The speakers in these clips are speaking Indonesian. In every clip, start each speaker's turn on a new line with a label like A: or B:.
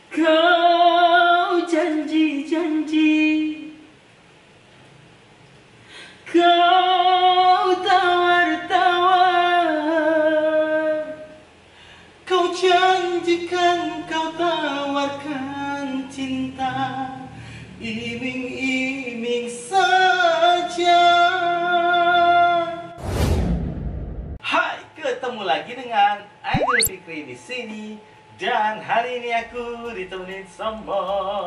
A: Kau janji-janji, kau tawar-tawar, kau janjikan, kau tawarkan cinta, iming-iming saja. Hai, ketemu lagi dengan Aidil Fikri di sini. Dan hari ini aku ditemenin sama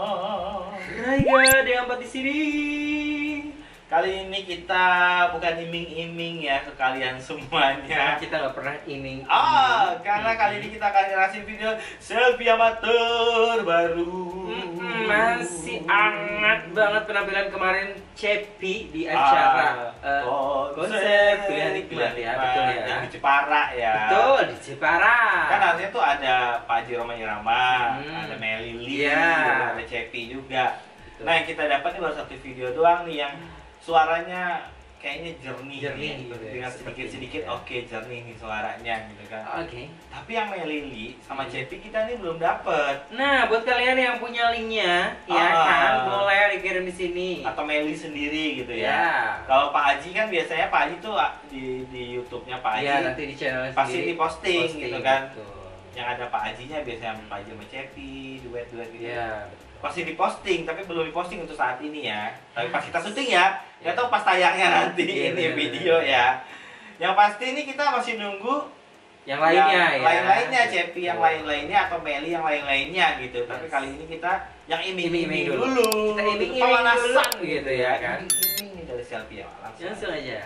A: Raiga Deampat di sini. Kali ini kita bukan iming-iming ya ke kalian semuanya.
B: Kita nggak pernah iming.
A: Karena kali ini kita akan ngasih video selfie amatir baru.
B: Masih hangat banget penampilan kemarin Cepi di acara konser pilihan hikmat ya, betul ya.
A: Yang di Jepara ya.
B: Betul, di Jepara.
A: Kan harusnya tuh ada Pak Haji Roma Irama, ada Melili,
B: Iya.
A: ada Cepi juga.
B: Betul.
A: Nah, yang kita dapat nih baru satu video doang nih yang suaranya kayaknya jernih nih,
B: gitu ya,
A: dengan
B: seperti
A: sedikit-sedikit
B: ini ya.
A: Oke, jernih nih suaranya gitu kan.
B: Oke.
A: Tapi yang Melili sama Cepi kita nih belum dapet.
B: Nah, buat kalian yang punya linknya, ya kan, boleh dikirim di sini.
A: Atau Meli sendiri gitu ya.
B: Ya.
A: Kalau Pak Haji kan biasanya Pak Haji tuh di YouTube-nya Pak Haji.
B: Ya, nanti di channel
A: pasti
B: sendiri
A: diposting gitu kan.
B: Betul.
A: Yang ada Pak Hajinya biasanya Pak Haji sama Cepi, duet-duet gitu.
B: Ya.
A: Pasti diposting, tapi belum diposting untuk saat ini ya. Tapi pas kita syuting ya, nggak tahu pas tayangnya nanti
B: Iya,
A: ini
B: bener,
A: video
B: bener.
A: ya. Yang pasti ini kita masih nunggu
B: Yang lainnya ya.
A: lain-lainnya, Cepi yang
B: Betul.
A: lain-lainnya atau Meli yang lain-lainnya gitu. Tapi
B: Yes.
A: kali ini kita yang iming-iming
B: Iming-iming
A: dulu.
B: Kita iming-iming
A: Pemanasan
B: dulu, gitu ya kan.
A: Iming-iming nih dari selfie ya,
B: Langsung aja.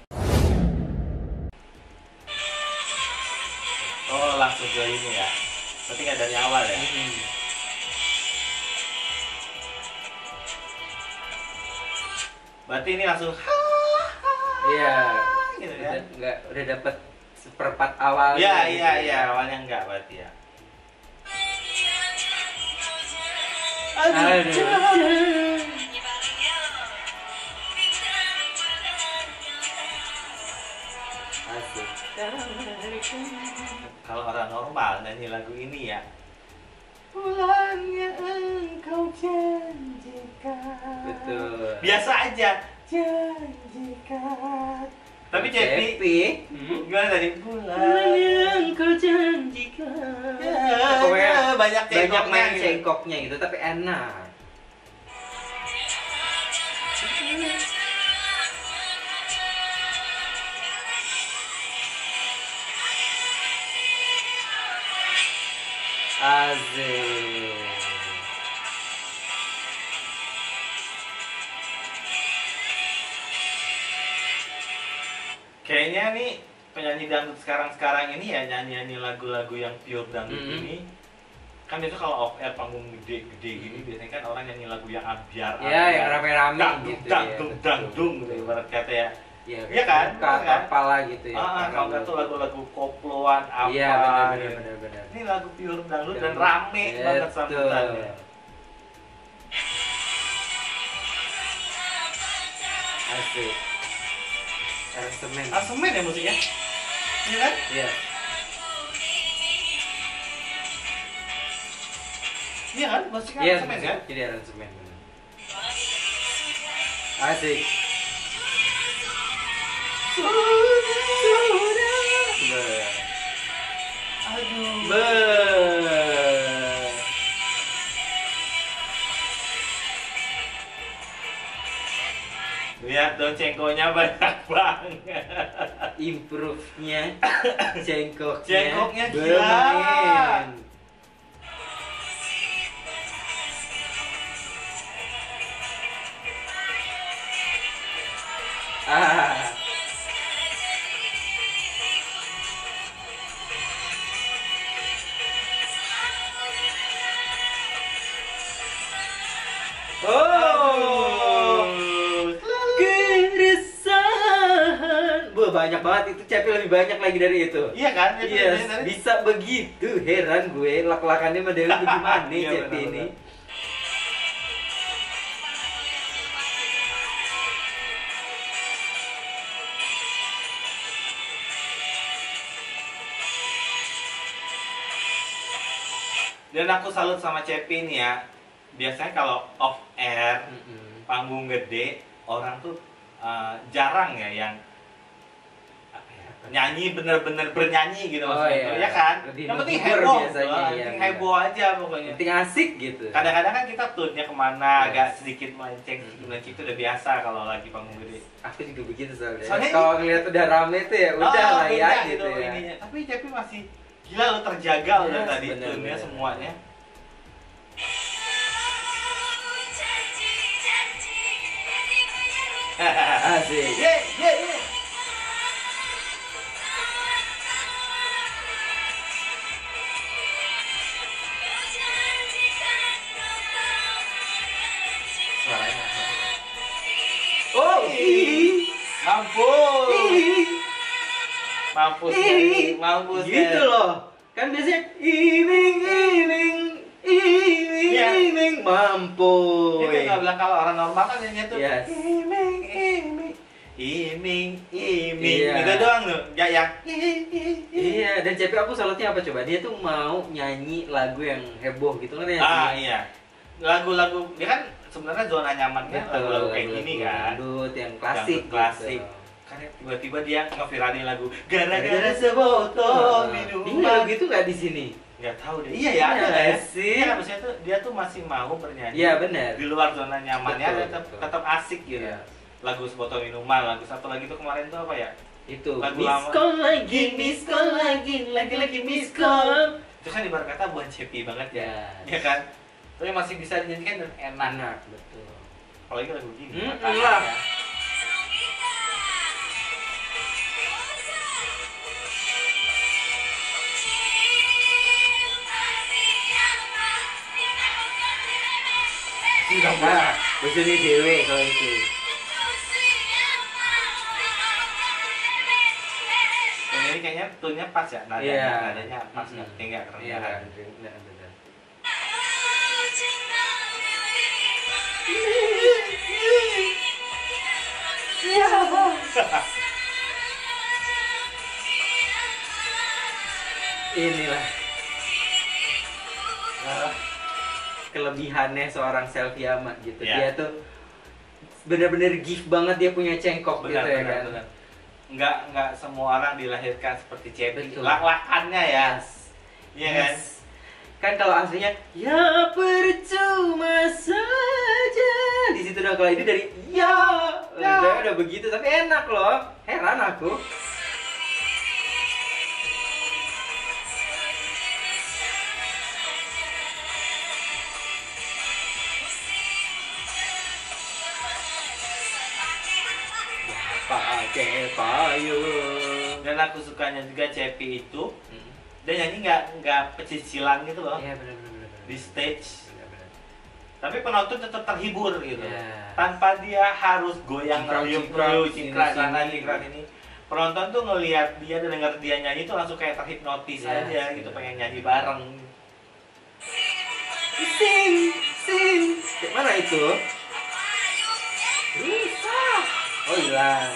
A: Oh, langsung ke ini ya. Berarti nggak dari awal ya. Berarti ini langsung
B: Iya.
A: gitu kan.
B: Udah dapet seperempat awal.
A: Iya, awalnya enggak berarti ya.
B: Aduh. Asik.
A: Kalau orang normal nyanyi lagu ini ya. Pulangnya engkau janjikan.
B: Betul.
A: Biasa aja. Janjikan. Tapi Cepi, gimana tadi? Pulangnya engkau janjikan.
B: Pokoknya
A: banyak
B: banyak main
A: gitu.
B: cengkoknya gitu, tapi enak. Asik.
A: Kayaknya nih penyanyi dangdut sekarang-sekarang ini ya nyanyi lagu-lagu yang pure dangdut ini. Kan biasanya kalau off air panggung gede-gede gini biasanya kan orang nyanyi lagu yang ambiar.
B: Ya, yang rame-rame gitu ya.
A: Dangdung gitu ibarat kata ya.
B: Iya
A: Iya kan?
B: Apalah gitu ya.
A: Kalau nggak tuh lagu-lagu koploan apa.
B: Iya,
A: gitu.
B: benar.
A: Ini lagu pure dangdut dan rame banget sambutannya.
B: Asik. Aransemen.
A: Aransemen ya musiknya? Iya kan?
B: Iya.
A: Iya kan? Musiknya
B: Iya,
A: aransemen kan?
B: jadi aransemen. Asik.
A: Aduh. Lihat dong cengkonya banyak banget.
B: Improve-nya, cengkoknya,
A: Cengkoknya gila.
B: bermain. Keresahan. Banyak banget itu, Cepi lebih banyak lagi dari itu.
A: Iya kan?
B: Yes, bisa begitu. Heran gue, lak-lakannya sama Dewi gimana nih
A: Iya,
B: Cepi ini.
A: benar-benar. Dan aku salut sama Cepi nih ya. Biasanya kalau off air, panggung gede, orang tuh jarang ya yang nyanyi bener-bener bernyanyi gitu maksudnya, ya kan? Yang penting heboh, yang heboh aja pokoknya.
B: Penting asik gitu.
A: Kadang-kadang kan kita tune-nya kemana, agak sedikit melenceng, itu udah biasa kalau lagi panggung gede.
B: Aku juga begitu soalnya. Kalau ngeliat udah rame tuh ya udah lah ya gitu ya.
A: Ininya. Tapi Cepi masih gila lo, terjaga udah tadi tune-nya semuanya.
B: Asik.
A: Ye.
B: Oh,
A: mampus
B: gitu loh. Kan biasanya iming mampus.
A: Itu nggak bilang kalau orang normal kan nyanyi tuh iming itu doang tuh, yang
B: iya. Dan Cepi aku salutnya apa coba? Dia tuh mau nyanyi lagu yang heboh gitu kan ya?
A: Iya, lagu-lagu dia kan sebenarnya zona nyamannya lagu-lagu kayak gini kan,
B: yang klasik
A: gitu. Kan tiba-tiba dia ngeviralin lagu gara-gara sebotol minuman.
B: Ini lagu itu nggak di sini?
A: Nggak tahu deh. Iya ya, ada ya sih. Iya, maksudnya tuh dia tuh masih mau bernyanyi.
B: Iya benar.
A: Di luar zona nyamannya tetap asik gitu. Iya. Lagu sebotol minuman, lagu satu lagi tuh kemarin tuh apa ya?
B: Itu
A: lagu
B: miss call lagi, lagi miss call.
A: Itu kan ibarat kata buat Cepi banget ya. Iya kan? Tapi masih bisa dinyanyikan dan enak.
B: Betul.
A: Apalagi lagu gini.
B: Lah. Nah, bosone dewe kalau itu.
A: Ini kayaknya tune-nya pas ya, nadanya pas nggak tinggal kerendahan.
B: Inilah kelebihannya seorang Selviama gitu. Dia tuh bener-bener gift banget, dia punya cengkok gitu ya kan.
A: Nggak semua orang dilahirkan seperti Cepi. Lak-lakannya ya. Iya kan?
B: Kan kalau aslinya ya percuma saja. Di situ dong, kalau ini dari ya. Udah begitu tapi enak loh. Heran aku. Pakai payung.
A: Dan aku sukanya juga Cepi itu dia nyanyi nggak pecicilan gitu loh.
B: Iya benar.
A: Di stage. Bener. Tapi penonton tetap terhibur gitu.
B: Yeah.
A: Tanpa dia harus goyang cingkrang sana cingkrang ini. Penonton tuh ngelihat dia dan denger dia nyanyi tuh langsung kayak terhipnotis aja gitu, pengen nyanyi bareng.
B: Sing. Mana itu? Oh hilang.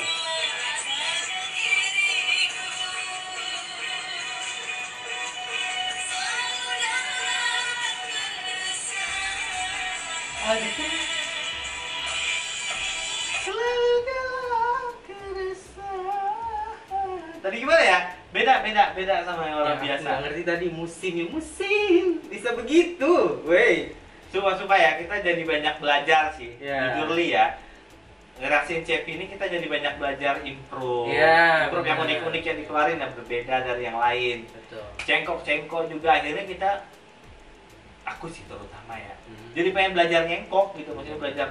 A: Tadi gimana ya? Beda sama yang orang biasa.
B: Nggak ngerti tadi musim bisa begitu, weh.
A: Sumpah ya, kita jadi banyak belajar sih. Jujur li ya, ngerasain Cepi ini kita jadi banyak belajar improve. Improve yang unik-unik yang dikeluarin yang berbeda dari yang lain.
B: Betul.
A: Cengkok juga akhirnya kita, aku sih terutama ya, jadi pengen belajar ngengkok gitu, maksudnya belajar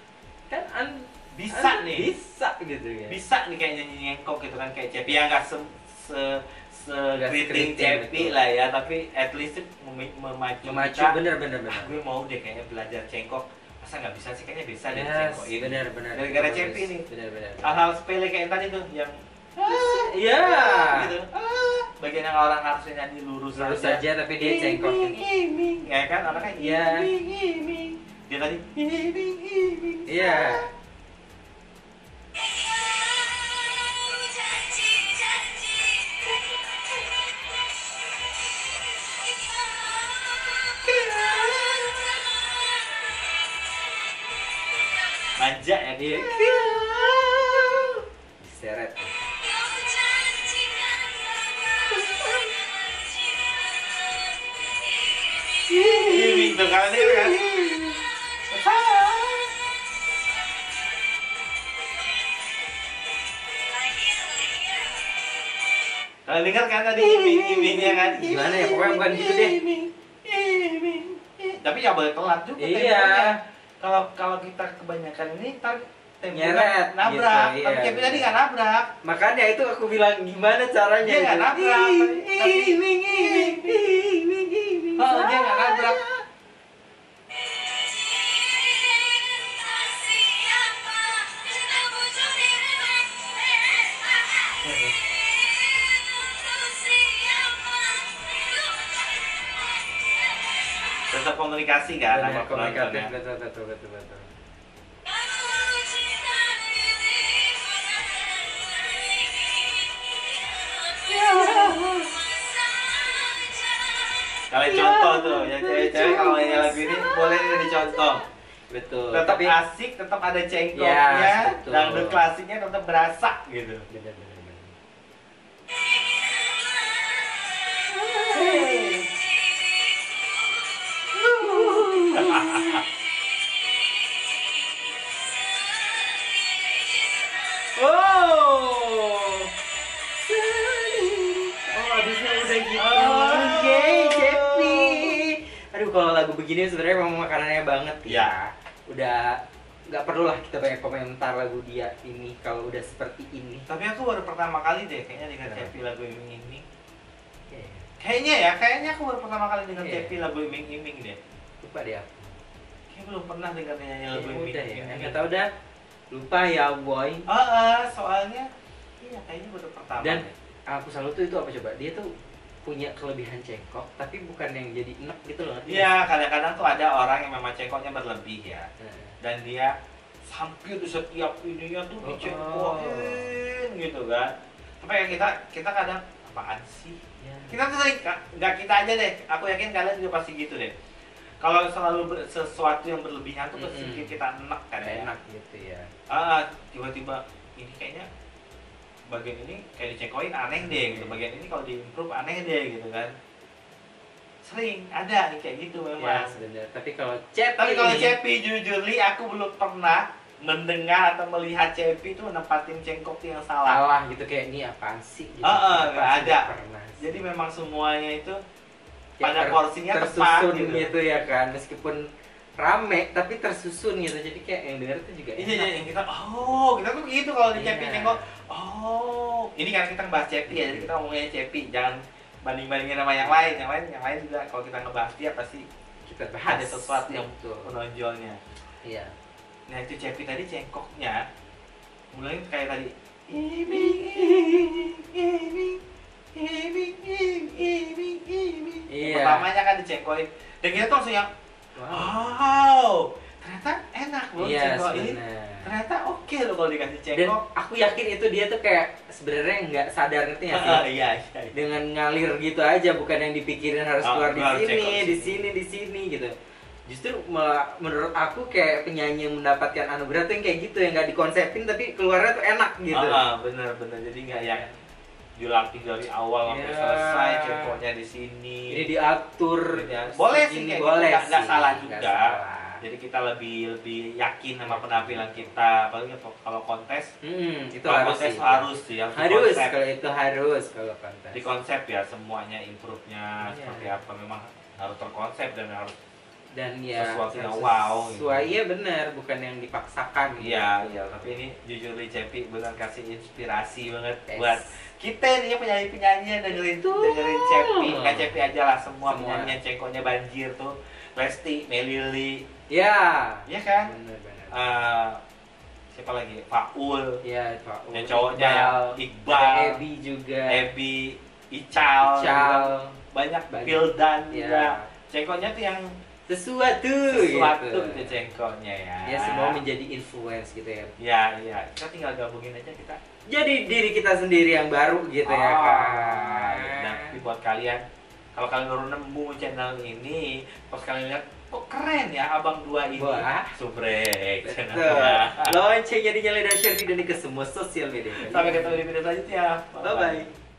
A: bisa
B: gitu ya.
A: Bisa nih kayak nyanyi ngengkok gitu kan, kayak Cepi yang nggak keriting Cepi lah ya, tapi at least memacu kita.
B: Bener.
A: Gue mau deh kayaknya belajar cengkok, masa nggak bisa sih, kayaknya bisa deh cengkok ini.
B: Bener.
A: Gara-gara Cepi nih.
B: Bener.
A: Hal-hal sepele kayak tadi tuh yang gitu. Bagian yang orang harusnya nyanyi lurus
B: saja tapi dia cengkok.
A: Ya kan orangnya dia tadi
B: iya.
A: sengaja ya dia.
B: Seret.
A: Itu kan dia kan. Kalian dengar kan tadi iming-imingnya kan?
B: Gimana ya, pokoknya bukan gitu deh.
A: Tapi ya boleh telat juga temponya. Kalau kita kebanyakan ini ntar
B: nyeret
A: nabrak.
B: Gitu,
A: tapi Cepi tadi nggak nabrak.
B: Makanya itu aku bilang gimana caranya.
A: Dia nggak nabrak. Oh, dia nggak nabrak. Tetap komunikasi kan sama
B: komunikatif,
A: penontonnya.
B: betul.
A: Kalian contoh tuh, yang cewek-cewek kalau nyanyi lagu ini boleh dicontoh.
B: Betul.
A: Tetap
B: Tapi
A: asik, tetap ada cengkoknya,
B: ya,
A: dangdut klasiknya tetap berasa gitu.
B: bener. Abisnya udah gitu. Cepi. Aduh, kalau lagu begini sebenarnya memang makanannya banget ya. Udah nggak perlu lah kita banyak komentar lagu dia ini kalau udah seperti ini.
A: Tapi aku baru pertama kali deh kayaknya dengan Cepi lagu iming-iming. Kayaknya aku baru pertama kali dengan Cepi lagu iming-iming deh.
B: Lupa deh aku.
A: Kayaknya belum pernah dengar nyanyi lagu iming-iming.
B: Nggak tahu dah. Lupa ya boy.
A: Soalnya iya kayaknya baru pertama.
B: Dan aku selalu tuh itu apa coba? Dia tuh punya kelebihan cengkok, tapi bukan yang jadi enek gitu loh.
A: Iya, kadang-kadang tuh ada orang yang memang cengkoknya berlebih ya. Dan dia hampir di setiap ininya tuh dicengkokin gitu kan. Tapi yang kita kadang apaan sih?
B: Ya.
A: Kita tuh sering, nggak kita aja deh. Aku yakin kalian juga pasti gitu deh. Kalau selalu sesuatu yang berlebihan tuh pasti bikin kita enak kan ya.
B: Enak gitu ya.
A: Tiba-tiba ini kayaknya bagian ini kayak dicengkokin aneh deh gitu. Bagian ini kalau di-improve aneh deh gitu kan. Sering ada kayak gitu memang.
B: Ya, sebenarnya. Tapi kalau
A: Cepi jujur li aku belum pernah mendengar atau melihat Cepi itu nempatin cengkok yang salah
B: gitu, kayak ini apaan sih gitu.
A: Nggak ada.
B: Pernah.
A: Jadi memang semuanya itu
B: Ya,
A: pada porsinya tepat
B: gitu ya kan, meskipun rame tapi tersusun gitu, jadi kayak yang denger itu juga
A: iya yang kita tuh gitu kalau di Cepi cengkok. Ini kan kita ngebahas Cepi ya, jadi kita ngomongnya Cepi, jangan banding-bandingin sama yang lain juga kalau kita ngebahas dia pasti
B: kita bahas
A: ada sesuatu yang menonjolnya.
B: Iya.
A: Nah itu Cepi tadi cengkoknya mulai kayak tadi pertamanya kan dicengkokin dan kita tuh langsung yang wow ternyata enak loh cengkok ini, ternyata oke loh kalau dikasih cengkok.
B: Dan aku yakin itu dia tuh kayak sebenarnya nggak sadar, ngerti nggak sih?
A: Iya.
B: Dengan ngalir gitu aja, bukan yang dipikirin harus keluar di sini gitu. Justru menurut aku kayak penyanyi yang mendapatkan anugerah tuh yang kayak gitu, yang nggak dikonsepin tapi keluarnya tuh enak gitu.
A: Bener jadi nggak yang dilatih dari awal sampai selesai cengkoknya di sini.
B: Ini diatur.
A: Boleh sih kayak
B: boleh
A: gitu, nggak salah
B: sih,
A: juga. Jadi kita lebih yakin sama penampilan kita. Apalagi kalau kontes,
B: itu
A: kalau harus sih.
B: Harus kalau itu harus kalau kontes.
A: Di konsep ya semuanya improve-nya seperti apa memang harus terkonsep dan harus
B: ya
A: sesuatu yang wow.
B: Sesuai iya benar, bukan yang dipaksakan.
A: Iya, tapi ini jujur li Cepi benar kasih inspirasi banget buat kita ini penyanyi-penyanyi dengerin Cepi. Nggak Cepi aja lah, semua penyanyi yang cengkoknya banjir tuh. Lesti, Melili.
B: Iya
A: Kan?
B: Benar.
A: Siapa lagi? Faul.
B: Iya, Faul.
A: Yang cowoknya Iqbal.
B: Ebi juga.
A: Ebi, Ical. Banyak Pildan juga. Cengkoknya tuh yang sesuatu gitu cengkoknya ya.
B: Ya semua menjadi influence gitu ya.
A: Iya. Kita tinggal gabungin aja kita.
B: Jadi diri kita sendiri yang baru gitu ya kan.
A: Tapi buat kalian, kalau kalian baru nemu channel ini, pas kalian lihat kok keren ya abang dua ini.
B: Wah.
A: Subrek.
B: Betul. Loncengnya dinyalain dan share video ini ke semua sosial media.
A: Sampai ketemu di video selanjutnya.
B: Bye bye.